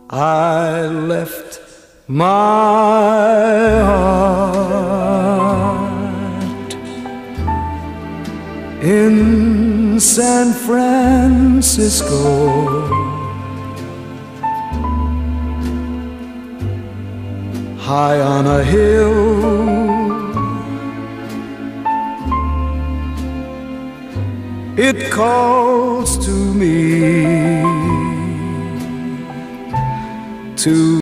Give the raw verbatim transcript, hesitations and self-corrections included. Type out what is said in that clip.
I left my heart in San Francisco, high on a hill. It calls to me to